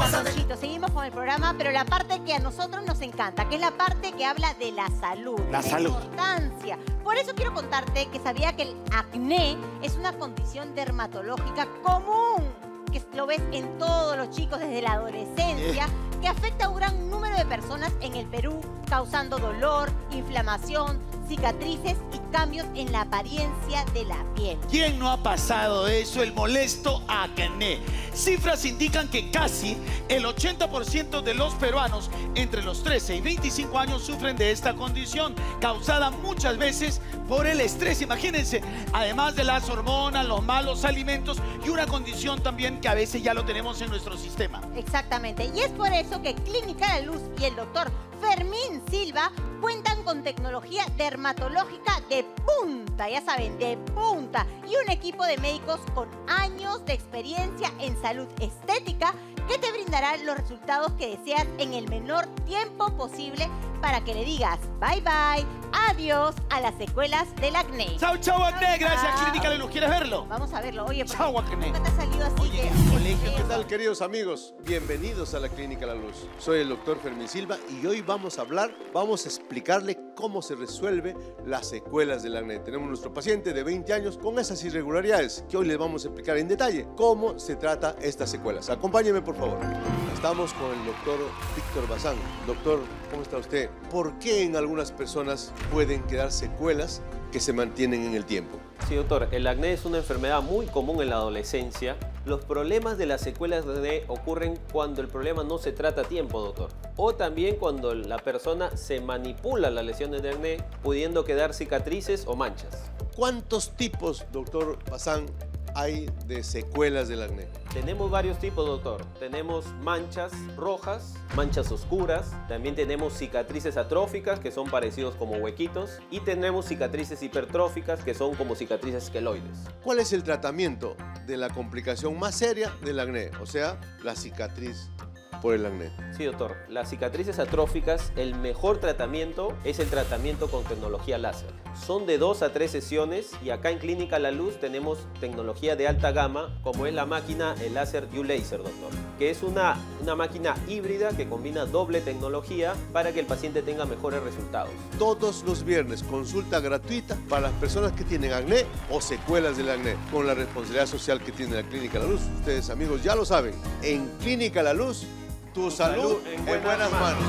pasa? Luchito, seguimos con el programa, pero la parte que a nosotros nos encanta, que es la parte que habla de la salud. La salud. Importancia. Por eso quiero contarte que sabía que el acné es una condición dermatológica común, que lo ves en todos los chicos desde la adolescencia, que afecta a un gran número de personas en el Perú, causando dolor, inflamación, cicatrices y cambios en la apariencia de la piel. ¿Quién no ha pasado eso? El molesto acné. Cifras indican que casi el 80% de los peruanos entre los 13 y 25 años sufren de esta condición, causada muchas veces por el estrés. Imagínense, además de las hormonas, los malos alimentos y una condición también que a veces ya lo tenemos en nuestro sistema. Exactamente. Y es por eso que Clínica La Luz y el doctor Fermín Silva cuentan con tecnología dermatológica de punta, ya saben, de punta, y un equipo de médicos con años de experiencia en salud estética que te brindará los resultados que deseas en el menor tiempo posible para que le digas bye bye, adiós a las secuelas del acné. Chau, chau, acné. Gracias, Chao. Clínica La Luz. ¿Quieres verlo? Vamos a verlo. Oye, Chau, acné. nunca te ha salido así. Oye, que... en el colegio, ¿Qué tal, queridos amigos? Bienvenidos a la Clínica La Luz. Soy el doctor Fermín Silva y hoy vamos a explicarle cómo se resuelve las secuelas del acné. Tenemos nuestro paciente de 20 años con esas irregularidades que hoy les vamos a explicar en detalle cómo se trata estas secuelas. Acompáñeme, por favor. Estamos con el doctor Víctor Bazán. Doctor, ¿cómo está usted? ¿Por qué en algunas personas pueden quedar secuelas que se mantienen en el tiempo? Sí, doctor. El acné es una enfermedad muy común en la adolescencia. Los problemas de las secuelas de acné ocurren cuando el problema no se trata a tiempo, doctor. O también cuando la persona se manipula las lesiones de acné, pudiendo quedar cicatrices o manchas. ¿Cuántos tipos, doctor Bazán, hay de secuelas del acné? Tenemos varios tipos, doctor. Tenemos manchas rojas, manchas oscuras, también tenemos cicatrices atróficas, que son parecidos como huequitos, y tenemos cicatrices hipertróficas, que son como cicatrices queloides. ¿Cuál es el tratamiento de la complicación más seria del acné? O sea, la cicatriz por el acné. Sí, doctor. Las cicatrices atróficas, el mejor tratamiento es el tratamiento con tecnología láser. Son de 2 a 3 sesiones y acá en Clínica La Luz tenemos tecnología de alta gama, como es la máquina, el láser U-Laser, doctor, que es una máquina híbrida que combina doble tecnología para que el paciente tenga mejores resultados. Todos los viernes, consulta gratuita para las personas que tienen acné o secuelas del acné, con la responsabilidad social que tiene la Clínica La Luz. Ustedes, amigos, ya lo saben. En Clínica La Luz, tu salud en buenas manos.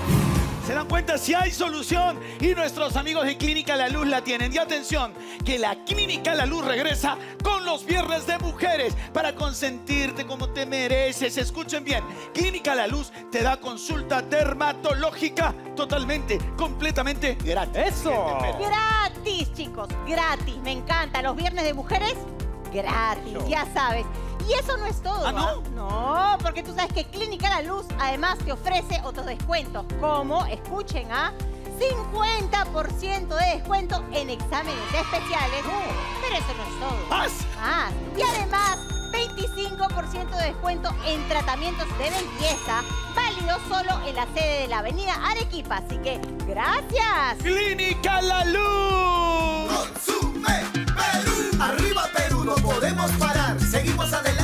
¿Se dan cuenta? Si hay solución y nuestros amigos de Clínica La Luz la tienen. Y atención, que la Clínica La Luz regresa con los viernes de mujeres para consentirte como te mereces. Escuchen bien, Clínica La Luz te da consulta dermatológica totalmente, completamente gratis. ¡Eso! Gratis, chicos, gratis. Me encanta. Los viernes de mujeres, gratis, ya sabes. Y eso no es todo. ¿Ah, no? No, porque tú sabes que Clínica La Luz además te ofrece otros descuentos, como, escuchen, 50% de descuento en exámenes especiales. Pero eso no es todo. ¿Más? Más. Y además, 25% de descuento en tratamientos de belleza, válido solo en la sede de la Avenida Arequipa. Así que, ¡gracias! Clínica La Luz. Consume Perú. Arriba Perú, no podemos parar. Seguimos adelante.